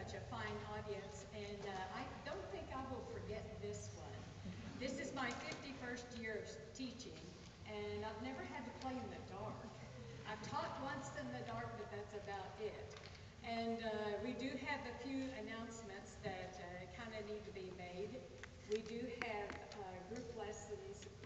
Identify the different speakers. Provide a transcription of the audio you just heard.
Speaker 1: such a fine audience, and I don't think I will forget this one. This is my 51st year of teaching, and I've never had to play in the dark. I've taught once in the dark, but that's about it. And we do have a few announcements that kind of need to be made. We do have group lessons